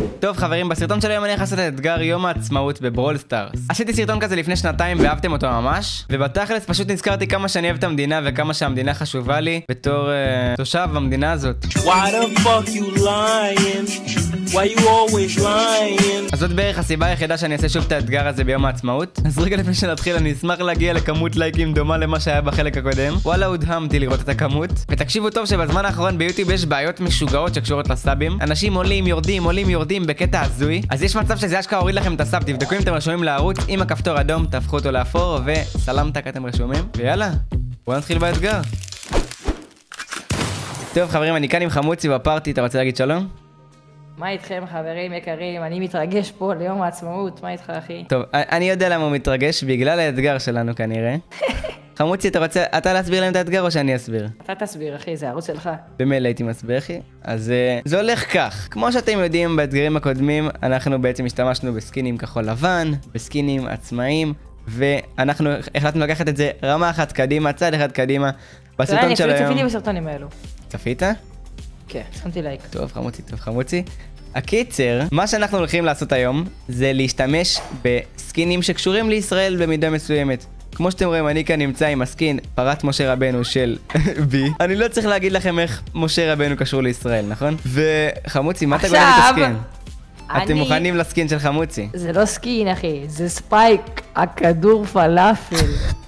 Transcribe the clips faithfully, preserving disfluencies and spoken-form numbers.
טוב חברים, בסרטון של היום אני הולך לעשות את אתגר יום העצמאות בברול סטארס. עשיתי סרטון כזה לפני שנתיים ואהבתם אותו ממש, ובתכלס פשוט נזכרתי כמה שאני אוהב את המדינה וכמה שהמדינה חשובה לי בתור uh, תושב במדינה הזאת. Why the fuck you lying? Why you always lying? אז זאת בערך הסיבה היחידה שאני אעשה שוב את האתגר הזה ביום העצמאות. אז רגע לפני שנתחיל אני אשמח להגיע לכמות לייקים דומה למה שהיה בחלק הקודם. וואלה הודהמתי לראות את הכמות. ותקשיבו טוב שבזמן האחרון ביוטיוב יש בעיות משוגעות שקשורות לסאבים. אנשים עולים יורדים עולים יורדים בקטע הזוי. אז יש מצב שזה אשכרה הוריד לכם את הסאב. תבדקו אם אתם רשומים לערוץ עם הכפתור אדום, תהפכו אותו לאפור וסלמתק אתם רשומים. ויאללה, בואו נתחיל באתגר. טוב חברים, אני כאן עם חמוצי בפארטי, אתה רוצה להגיד שלום? מה איתכם חברים יקרים? אני מתרגש פה ליום העצמאות, מה איתך אחי? טוב, אני יודע למה הוא מתרגש, בגלל האתגר שלנו כנראה. חמוצי, אתה רוצה אתה להסביר להם את האתגר או שאני אסביר? אתה תסביר אחי, זה ערוץ שלך. במילא הייתי מסביר אחי. אז uh, זה הולך כך, כמו שאתם יודעים באתגרים הקודמים, אנחנו בעצם השתמשנו בסקינים כחול לבן, בסקינים עצמאיים, ואנחנו החלטנו לקחת את זה רמה אחת קדימה, צעד אחד קדימה. בסרטון של היום... אני אפילו צפיתי בסרטונים האלו. צפית? כן, שמתי לייק. טוב חמוצי, טוב חמוצי. הקיצר, מה שאנחנו הולכים לעשות היום זה להשתמש בסקינים שקשורים לישראל במידה מסוימת. כמו שאתם רואים, אני כאן נמצא עם הסקין פרת משה רבנו של בי. אני לא צריך להגיד לכם איך משה רבנו קשור לישראל, נכון? וחמוצי, מה אתה גורם את הסקין? אתם מוכנים לסקין של חמוצי? זה לא סקין אחי, זה ספייק, הכדור פלאפל.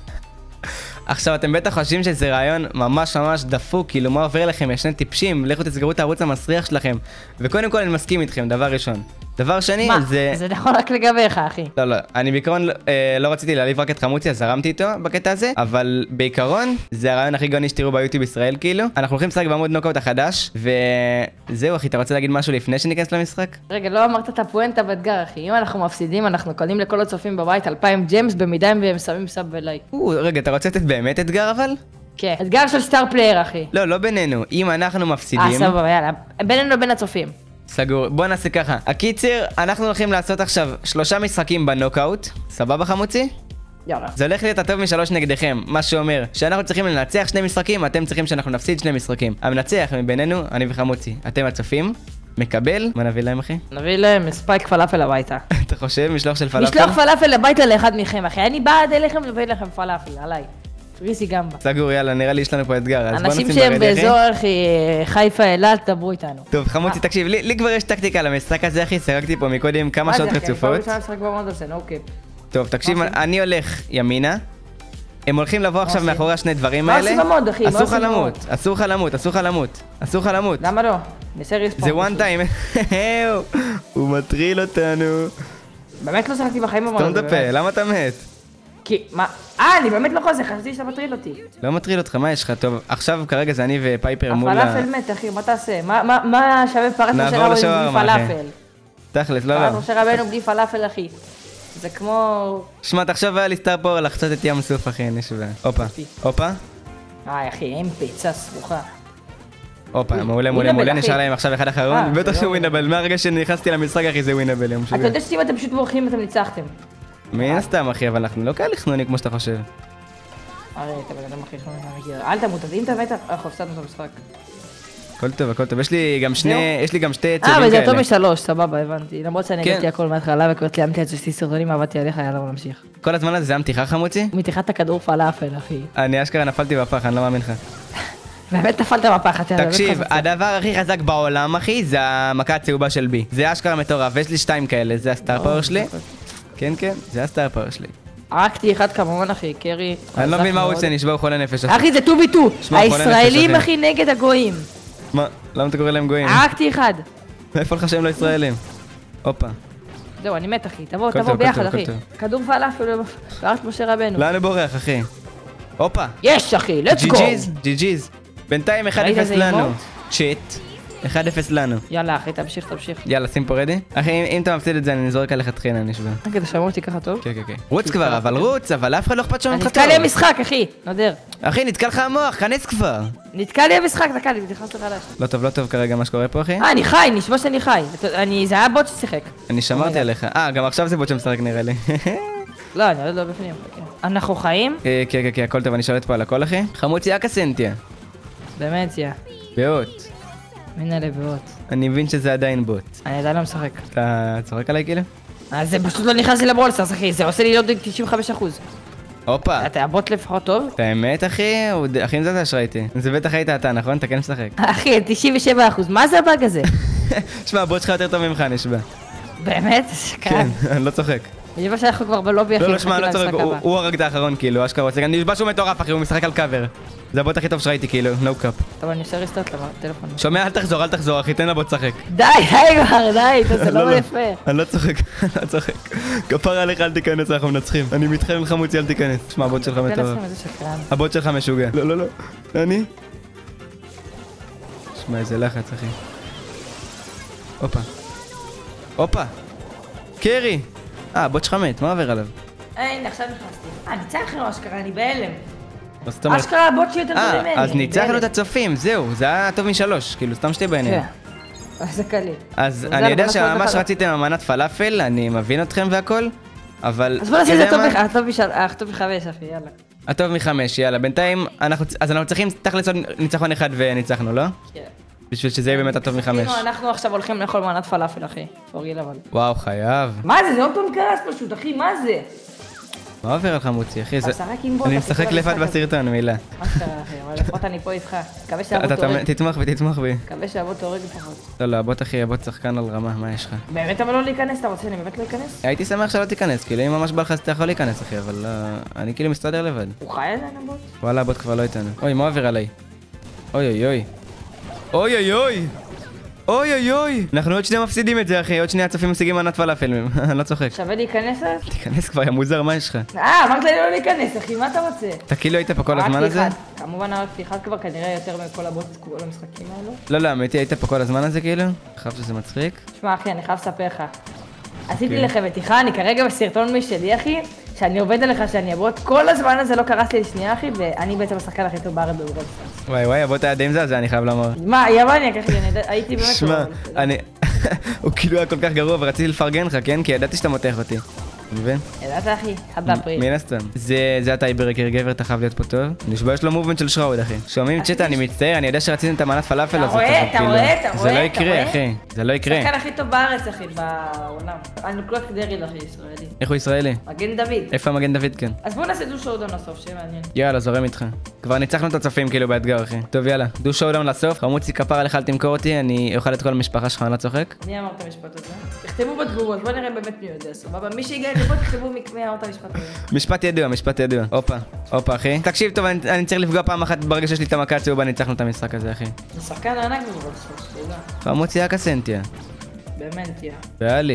עכשיו אתם בטח חושבים שזה רעיון ממש ממש דפוק, כאילו מה עובר לכם, ישני טיפשים, לכו תסגרו את הערוץ המסריח שלכם. וקודם כל אני מסכים איתכם, דבר ראשון. דבר שני, מה? זה... זה נכון רק לגביך, אחי. לא, לא, אני בעיקרון אה, לא רציתי להעליב רק את חמוצי, אז זרמתי איתו בקטע הזה, אבל בעיקרון, זה הרעיון הכי גאוני שתראו ביוטיוב ישראל, כאילו. אנחנו הולכים לשחק בעמוד נוקאוט החדש, וזהו אחי, אתה רוצה להגיד משהו לפני שניכנס למשחק? רגע, לא אמרת את הפואנטה באתגר, אחי. אם אנחנו מפסידים, אנחנו קונים לכל הצופים בבית אלפיים ג'יימס, במידה הם שמים סאב ולייק. רגע, אתה רוצה לתת באמת אתגר אבל? כן, אתגר של סטאר פלייר, אחי. לא, לא בינינו. אם אנחנו מפסידים... אה, סבבה, יאללה. בינינו לבין הצופים. סגור, בוא נעשה ככה. הקיצר, אנחנו הולכים לעשות עכשיו שלושה משחקים בנוקאוט. סבבה חמוצי? יאללה. זה הולך להיות הטוב משלוש נגדכם, מה שאומר שאנחנו צריכים לנצח שני משחקים, אתם צריכים שאנחנו נפסיד שני משחקים. המנצח מבינינו, אני וחמוצי. אתם הצופים, מקבל, מה נביא להם אחי? נביא להם ספייק פלאפל הביתה. אתה חושב? משלוח של פלאפל? משלוח פלאפל הביתה לאחד מכם, אחי. אני בעד אליכם לביא לכם פלאפל, עליי. פריסי גמבה. סגור, יאללה, נראה לי יש לנו פה אתגר. אנשים שהם באזור אחי, חיפה אילת, דברו איתנו. טוב, חמוצי, תקשיב, לי כבר יש טקטיקה למשחק הזה, אחי, שיחקתי פה מקודם כמה שעות רצופות. טוב, תקשיב, אני הולך ימינה. הם הולכים לבוא עכשיו מאחורי השני דברים האלה. מה עושים במוד, אחי? אסור לך למות, אסור לך למות, אסור לך למות, אסור לך למות. למה לא? נעשה ריספון. זה one time. הוא מטריל אותנו. באמת לא שחקתי בחיים במוד. סתום את הפה, למה אתה מת? כי, מה? אה, אני באמת לא חוזר, חשבתי שאתה מטריל אותי. לא מטריל אותך, מה יש לך? טוב, עכשיו כרגע זה אני ופייפר מול ה... הפלאפל מת, אחי, מה תעשה? מה שווה פרט משה רבנו בלי פלאפל? תכלס, לא, פרט לא. משה רבנו בלי פלאפל, אחי. זה כמו... שמע, תחשוב היה לי סטאר פאוור לחצות את ים סוף, אחי, אני שווה. הופה, הופה. איי, אחי, אין פיצה סרוחה. הופה, מעולה, מעולה, מעולה, נשאר להם עכשיו אחד אחרון. בטח שהוא ווינבל, מהרגע שנכנסתי למשחק, אחי, זה ווינבל, יום שווה. אתה יודע שאם אתם פשוט בורחים, אתם ניצחתם. מן סתם אחי, אבל אנחנו לא כאלה חנונים כמו שאתה חושב. הרי אתה בן אדם הכי חנון מהמכיר. אל תמות, אז אם אתה מת, אנחנו הפסדנו את המשחק. הכל טוב, הכל טוב. יש לי גם שני, יש לי גם שתי צעדים כאלה. אה, וזה יותר משלוש, סבבה, הבנתי. למרות שאני הגעתי הכל מההתחלה וכבר ציימתי את זה שתי סרטונים, עבדתי עליך, יאללה, בוא נמשיך. כל הזמן הזה זה היה מתיחה חמוצי? מתיחת הכדור פלאפל, אחי. אני אשכרה נפלתי בפח, אני לא מאמין לך. באמת נפלת בפח, אתה... תקשיב, הדבר הכי חזק בעולם, אחי, זה המכה הצהובה של בי. זה אשכרה מטורף, יש לי שתיים כאלה, זה הסטאר פאוור שלי. כן, כן, זה הסטאר פאוור שלי. הרגתי אחד כמובן, אחי, קרי. אני לא מבין מה הוא עושה, נשבע הוא חולה נפש. אחי, זה טו בי טו. הישראלים, אחי, נגד הגויים. מה? למה אתה קורא להם גויים? הרגתי אחד. איפה לך שהם לא ישראלים? הופה. זהו, אני מת, אחי. תבוא, תבוא ביחד, אחי. כדור פלאפל, פרט משה רבנו. לאן הוא בורח, אחי? הופה. יש, אחי, let's go. ג'י-ג'יז, ג'י-ג'יז. בינתיים אחד אפס לנו. צ'יט. אחד אפס לנו. יאללה, אחי, תמשיך, תמשיך. יאללה, שים פה רדי. אחי, אם אתה מפסיד את זה, אני נזורק עליך טחינה, אני שווה. רגע, תשמעו אותי ככה טוב? כן, כן, כן. רוץ כבר, אבל רוץ, אבל אף אחד לא אכפת שם אותך טוב. נתקע לי המשחק, אחי, נודר. אחי, נתקע לך המוח, כנס כבר. נתקע לי המשחק, דקה, אני נכנס לחדש. לא טוב, לא טוב כרגע מה שקורה פה, אחי. אה, אני חי, נשמע שאני חי. זה היה בוט ששיחק. אני שמרתי עליך. אה, גם עכשיו זה בוט שמשחק נראה לי. לא, אני עוד לא בפנים. אנחנו חיים? כן, כן, כן, הכל טוב, אני שולט פה על הכל, אחי. חמוצי אקסנטיה. באמת, יא. באות. מין אלה בוט. אני מבין שזה עדיין בוט. אני עדיין לא משחק. אתה צוחק עליי כאילו? אז זה פשוט לא נכנס לי לברולסטארס, אחי, זה עושה לי עוד תשעים וחמישה אחוז. הופה. אתה הבוט לפחות טוב? את האמת אחי, הוא הכי עם זאת אשראי איתי. זה בטח היית אתה, נכון? אתה כן משחק. אחי, תשעים ושבע אחוז, מה זה הבאג הזה? שמע, הבוט שלך יותר טוב ממך, נשבע. באמת? כן, אני לא צוחק. נשבע שאנחנו כבר בלובי, אחי. לא, לא, שמע, אני לא צוחק, הוא הרג את האחרון, כאילו, אשכרה רוצה, אני נשבע שהוא מטורף, אחי, הוא משחק על קאבר. זה הבוט הכי טוב שראיתי, כאילו, נו קאפ. טוב, אני עושה ריסטארט לטלפון. שומע, אל תחזור, אל תחזור, אחי, תן לבוט לשחק. די, די כבר, די, זה לא יפה. אני לא צוחק, אני לא צוחק. כפרה עליך, אל תיכנס, אנחנו מנצחים. אני מתחייב לך מוציא, אל תיכנס. שמע, הבוט שלך מטורף. הבוט שלך משוגע. לא, לא, לא. אני? שמע, איזה לחץ, אחי. הופה. הופה. קרי. אה, הבוט שלך מת, מה עובר עליו? הנה, עכשיו נכנסתי. אה, ניצחנו אשכרה, אני בהלם. אשכרה הבוט שלי יותר טוב ממני. אז ניצחנו את הצופים, זהו, זה היה טוב משלוש, כאילו, סתם שתי בעיניים. כן, זה קליל. אז אני יודע שממש רציתם אמנת פלאפל, אני מבין אתכם והכל, אבל... אז בוא נעשה את זה הטוב מחמש, אחי, יאללה. הטוב מחמש, יאללה, בינתיים, אז אנחנו צריכים תכלס עוד ניצחון אחד וניצחנו, לא? כן. בשביל שזה יהיה באמת הטוב מחמש. אנחנו עכשיו הולכים לאכול מנת פלאפל, אחי. פוריל אבל. וואו, חייב. מה זה? זה עוד פעם קרס פשוט, אחי, מה זה? מה עובר עליך מוציא, אחי? אתה משחק עם בוט, אני משחק לבד בסרטון, מילה. מה שקרה, אחי? אבל לפחות אני פה איתך. מקווה שהבוט הורג. תתמוך בי, תתמוך בי. מקווה שהבוט הורג לפחות. לא, לא, הבוט אחי, הבוט שחקן על רמה, מה יש לך? באמת אבל לא להיכנס? אתה רוצה שאני באמת לא אכנס? הייתי שמח שלא תיכנס, כאילו אם ממש בא לך אז אתה יכול להיכנס, אחי, אבל אני כאילו מסתדר לבד. הוא חי עדיין הבוט? וואלה, הבוט כבר לא איתנו. אוי, מה עובר עליי? אוי אוי אוי. אוי אוי אוי! אוי אוי אוי! אנחנו עוד שנייה מפסידים את זה, אחי, עוד שנייה הצופים משיגים מנת פלאפל, אני לא צוחק. שווה להיכנס אז? תיכנס כבר, יא מוזר, מה יש לך? אה, אמרת לי לא להיכנס, אחי, מה אתה רוצה? אתה כאילו היית פה כל הזמן הזה? כמובן הרגתי אחד כבר, כנראה יותר מכל הבוט כל המשחקים האלו. לא, לא, אמיתי, היית פה כל הזמן הזה כאילו? חייב שזה מצחיק? שמע, אחי, אני חייב לספר לך. עשיתי לכם בטיחה, אני כרגע בסרטון משלי, אחי, שאני עובד עליך שאני הבוט, כל הזמן הזה לא קרס לי לשנייה, אחי, ואני בעצם השחקן הכי טוב בארץ בברולסטארס. וואי וואי, הבוט היה די מזעזע, אני חייב לומר. מה, יווניה, ככה, הייתי באמת... שמע, אני... הוא כאילו היה כל כך גרוע ורציתי לפרגן לך, כן? כי ידעתי שאתה מותח אותי. מבין? ידעת אחי, חד באפריל. מן הסתם. זה הטייברקר גבר, אתה חייב להיות פה טוב. נשבע יש לו מובמנט של שראוד, אחי. שומעים צ'טה, אני מצטער, אני יודע שרציתם את המנת פלאפל הזאת. אתה רואה, אתה רואה, אתה רואה. זה לא יקרה, אחי. זה לא יקרה. השחקן הכי טוב בארץ, אחי, בעולם. אני קלוק דריל, אחי, ישראלי. איך הוא ישראלי? מגן דוד. איפה המגן דוד, כן? אז בואו נעשה דו שואודאון לסוף, שיהיה מעניין. יאללה, זורם איתך. כבר ניצחנו את הצופים כאילו באתגר, אחי. טוב, יאללה. דו שואודאון לסוף. חמוצי כפר עליך, אל תמכור אותי, אני אוכל את כל המשפחה שלך, אני לא צוחק. מי אמר את המשפט הזה? תכתבו בתגובות, בוא נראה באמת מי יודע, סבבה? מי שהגיע לפה, תכתבו מי אמר את המשפט הזה. משפט ידוע, משפט ידוע. הופה, הופה, אחי. תקשיב טוב, אני, אני צריך לפגוע פעם אחת ברגע שיש לי את המכה הצהובה, ניצחנו את המשחק הזה, אחי. זה שחקן ענק בברולסטארס, תודה. חמוצי אקסנטיה. במנטיה. באלי.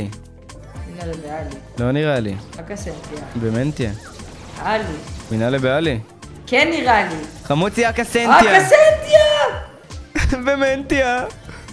הנה לבאלי. לא נראה לי. אקסנטיה. במנטיה. אלי. מנהלה באלי. כן נראה לי. חמוצי אקסנטיה. אקסנטיה! במנטיה.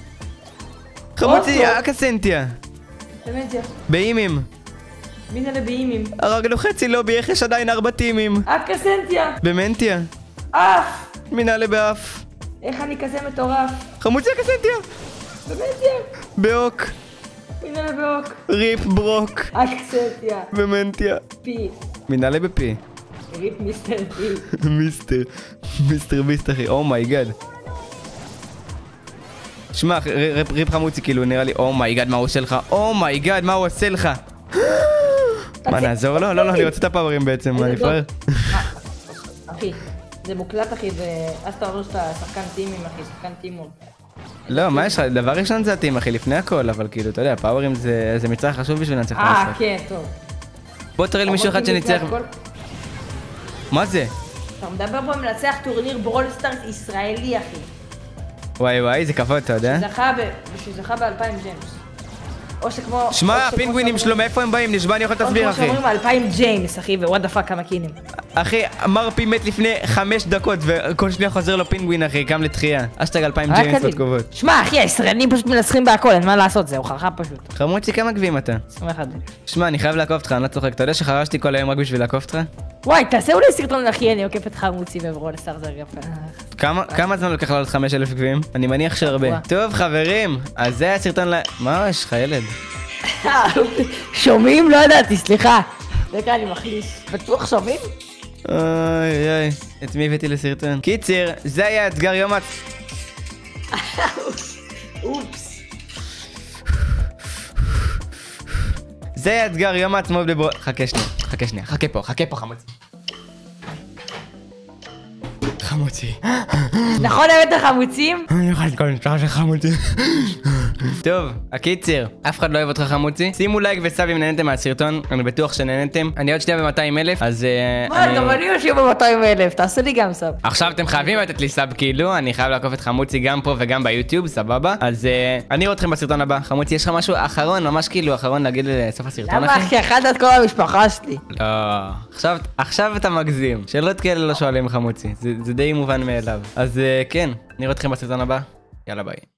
חמוצי אקסנטיה. במנטיה. באימים. מין אלה באימים. הרגנו חצי לובי, איך יש עדיין ארבע טימים? אקסנטיה. במנטיה. אף. מנהלה באף. איך אני כזה מטורף? חמוצי אקסנטיה. במנטיה. באוק. מין אלה באוק. ריפ ברוק. אקסנטיה. במנטיה. פי. מנהלה בפי. ריפ מיסטר פי. מיסטר. מיסטר ביסט אחי, אומייגאד. שמע, ריפ, ריפ חמוצי כאילו נראה לי, אומייגאד מה הוא עושה לך? אומייגאד מה הוא עושה לך? מה נעזור לו? לא, לא, אני רוצה את הפאורים בעצם, מה נפרד? אחי, זה מוקלט אחי, ואז אתה אומר שאתה שחקן טימים אחי, שחקן טימון. לא, מה יש לך? דבר ראשון זה הטים אחי, לפני הכל, אבל כאילו, אתה יודע, פאורים זה מצרך חשוב בשביל לנצח את המשחק. אה, כן, טוב. בוא תראה לי מישהו אחד שניצח. מה זה? אתה מדבר פה מנצח טורניר ברולסטארס ישראלי אחי. וואי וואי, זה כבוד, אתה יודע? שזכה ב-אלפיים ג'יימס. או שכמו... שמע, הפינגווינים שלו, מאיפה הם באים? נשבע, אני יכול להסביר, אחי. או כמו שאומרים אלפיים ג'יימס, אחי, ווואט דה פאק כמה קינים. אחי, מרפי מת לפני חמש דקות, וכל שניה חוזר לו פינגווין, אחי, קם לתחייה. אשטג אלפיים ג'יימס בתגובות. שמע, אחי, הישראלים פשוט מנצחים בהכל, אין מה לעשות, זה הוכחה פשוט. חמוצי, כמה גביעים אתה? עשרים ואחת. שמע, אני חייב לעקוף אותך, אני לא צוחק. אתה יודע שחרשתי כל היום רק בשביל לעקוף אותך? וואי, תעשה אולי סרטון אחי, אני עוקף את חמוצי בברולסטארס, זה כמה כמה זמן לוקח לעלות חמשת אלפים גביעים? אני מניח שהרבה. טוב, חברים, אז זה הסרטון ל... מה יש לך, ילד? שומעים? לא ידעתי, סליחה. דקה, אני מחליש. בטוח שומעים? אוי אוי, את מי הבאתי לסרטון? קיצר, זה היה אתגר יום הצ... אופס. זה אתגר יום העצמאות בבור... חכה שנייה, חכה שנייה, חכה פה, חכה פה חמוצי. חמוצי. נכון אוהב את החמוצים? אני אוכל את כל המשפחה של חמוצי. טוב, הקיצר, אף אחד לא אוהב אותך חמוצי. שימו לייק וסאב אם נהנתם מהסרטון, אני בטוח שנהנתם. אני עוד שנייה ב-מאתיים אלף, אז מה, גם אני יושב ב-מאתיים אלף, תעשו לי גם סאב. עכשיו אתם חייבים לתת לי סאב כאילו, אני חייב לעקוף את חמוצי גם פה וגם ביוטיוב, סבבה? אז אני רואה אתכם בסרטון הבא. חמוצי, יש לך משהו אחרון, ממש כאילו אחרון להגיד לסוף הסרטון, למה אחי, אכלת את כל המשפחה שלי? לא, עכשיו, עכשיו אתה מגזים. שאלות כאלה לא שואלים חמוצי, זה, זה די מובן מאליו. אז כן, נראה אתכם בסרטון הבא, יאללה ביי.